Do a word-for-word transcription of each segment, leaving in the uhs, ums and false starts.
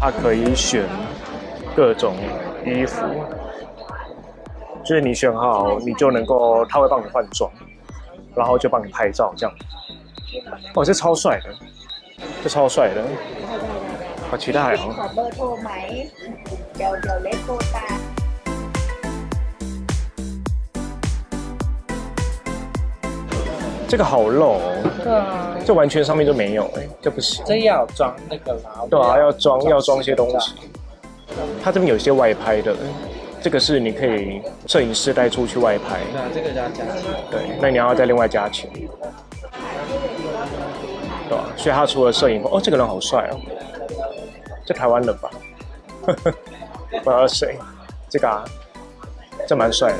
它可以选各种衣服，就是你选好，你就能够，它会帮你换装，然后就帮你拍照这样。哦，这超帅的，这超帅的，好期待哦！ ขอเบอร์โทรไหมเดี๋ยวเดี๋ยวเล็กโทรตาม这个好露哦， 对啊， 这完全上面就没有哎，这不行。 这要装那个啦。 对啊，要装要装些东西。它这边有一些外拍的，这个是你可以摄影师带出去外拍。 对啊，这个就要加钱。 对，那你要再另外加钱。对吧？所以他除了摄影，哦，这个人好帅哦，这台湾人吧？不知道谁，这个啊，这蛮帅的。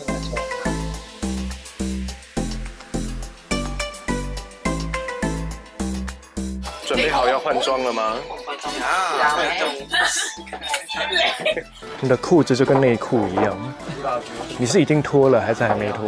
准备好要换装了吗？你的裤子就跟内裤一样，你是已经脱了还是还没脱？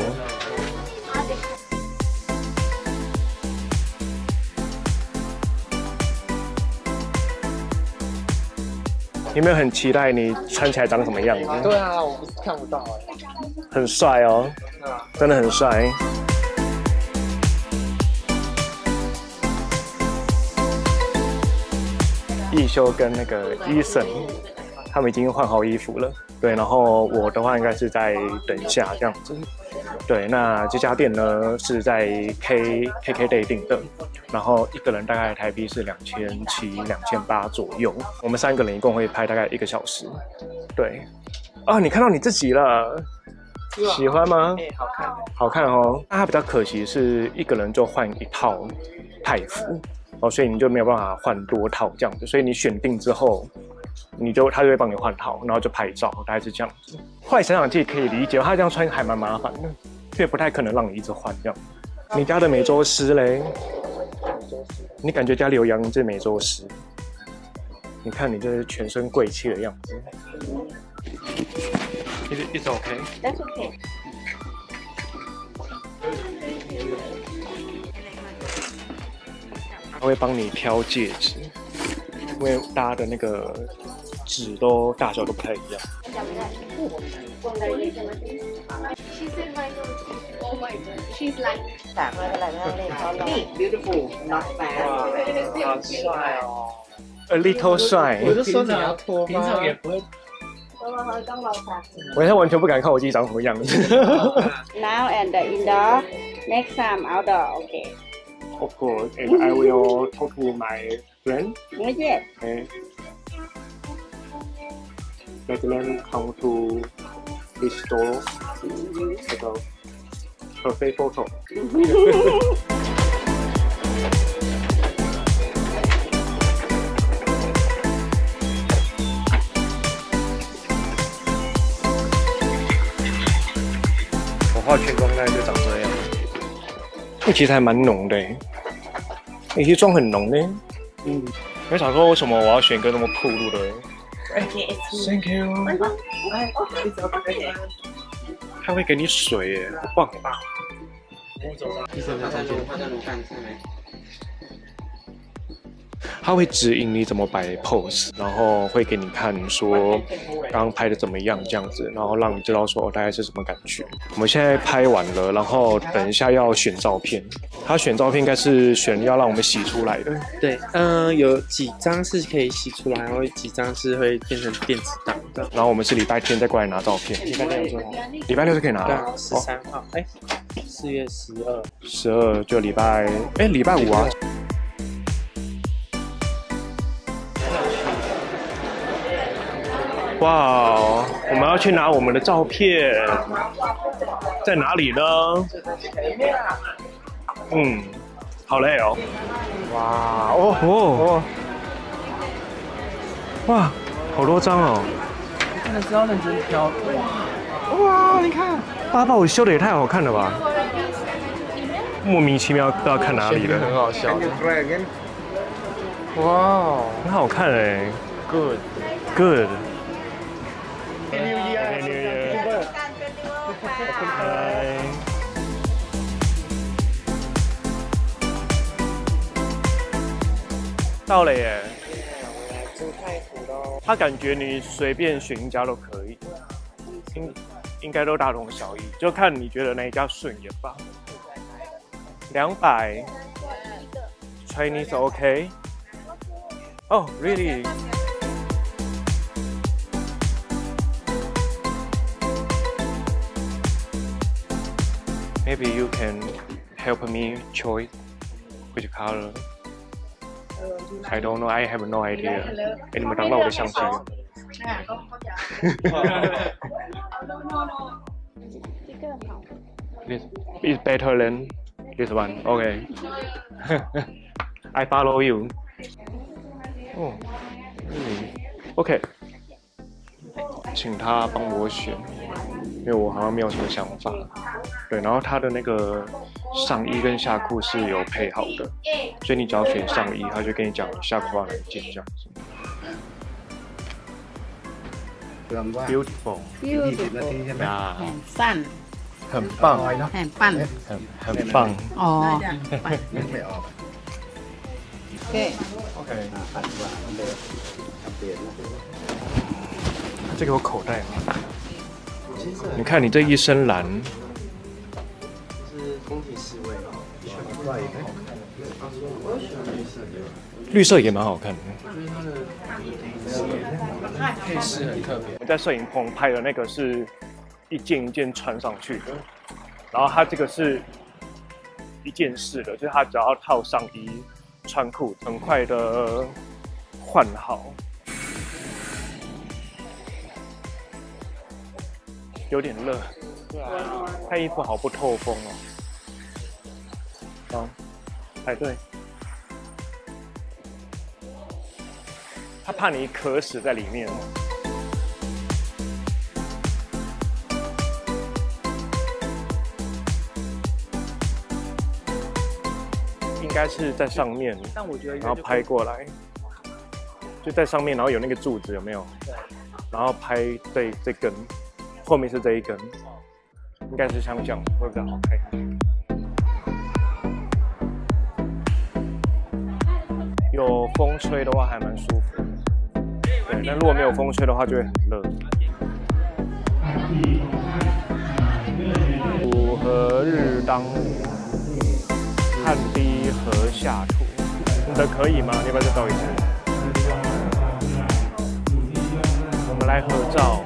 有没有很期待你穿起来长什么样子？ 对啊，我不是看不到哎。 很帅哦，真的很帅。 易修跟那个伊森，他们已经换好衣服了。对，然后我的话应该是在等一下这样子。对，那这家店呢是在 K K K Day 订的，然后一个人大概台币是两千七、两千八左右。我们三个人一共会拍大概一个小时。对，啊，你看到你自己了，喜欢吗？ 哎，好看， 好看哦。那它比较可惜是一个人就换一套派服。 哦，所以你就没有办法换多套这样子，所以你选定之后，你就他就会帮你换套，然后就拍照，大概是这样子。后来想想，其实可以理解，他这样穿还蛮麻烦的，所以不太可能让你一直换这样。你家的美洲狮嘞？你感觉家里有养一只美洲狮？你看你这全身贵气的样子。It's it's okay. That's okay. 他会帮你挑戒指，因为大家的那个指都大小都不太一样。 She's like สามร้อยเท่าไหร่ไม่ต้องเล่นเขาหรอกนี่ beautiful not bad 好帅哦。 A little 帅。 我就说你要脱吗？平常也不会。 ต้องรอสัก我现在完全不敢看我自己长什么样子。 Now and the indoor next time outdoor okay Of course, and I will talk to my friend. yes Okay. Let them come to this store. Take a perfect photo. 我画全妆大概就长这样。 其实还蛮浓的，有些妆很浓呢。嗯，我想说为什么我要选一个那么暴露的？哎 ，Thank you。他会给你水耶，好棒！ 医生他上去，他在炉干上面。 他会指引你怎么摆 pose， 然后会给你看说刚刚拍的怎么样这样子，然后让你知道说、哦、大概是什么感觉。我们现在拍完了，然后等一下要选照片。他选照片应该是选要让我们洗出来的。 对，嗯、呃，有几张是可以洗出来，然后几张是会变成电子档的。 然后我们是礼拜天再过来拿照片。 礼拜六就好。 礼拜六就可以拿了。 十三号，哎、哦，四月十二。 十二就礼拜，哎，礼拜五啊。 哇，我们要去拿我们的照片，在哪里呢？嗯，好累哦。哇哦哦哦！哇，好多张哦。 看的时候认真挑。 哇，你看，八宝修的也太好看了吧！莫名其妙不知道看哪里了。 很好笑。哇， 很好看哎。Good, good. Happy New Year! Happy New Year! 拜。到了耶！ 朱太福。 他感觉你随便选一家都可以，应应该都大同小异，就看你觉得哪一家顺眼吧。两百 Chinese OK？ Oh really？ Maybe you can help me choose which color. I don't know. I have no idea. 哎，你们挡到我的相机了。This is better than this one. Okay. I follow you. Oh, really? OK. 请他帮我选，因为我好像没有什么想法。对，然后他的那个上衣跟下裤是有配好的，所以你只要选上衣，他就跟你讲下裤要哪件这样子。Beautiful. Beautiful. 呀， สั้น很棒， แผ่นปั้น很很棒。 อ๋อปั้นโอเค OK。这个有口袋吗？你看你这一身蓝。 是宫廷侍卫， 绿色也蛮好看的。 因为它的配饰很特别。 我在摄影棚拍的那个是一件一件穿上去的，然后它这个是一件式的，就是它只要套上衣、穿裤，很快的换好。有点热，对啊，看衣服好不透风哦。好，排队。他怕你渴死在里面。应该是在上面， 但我觉得， 然后拍过来，就在上面，然后有那个柱子，有没有？然后拍这这根，后面是这一根，应该是像这样会比较好看。有风吹的话还蛮舒服的，对，但如果没有风吹的话就会很热。午和日当午，汗滴禾下土。你的可以吗？你要不要再照一次？我们来合照。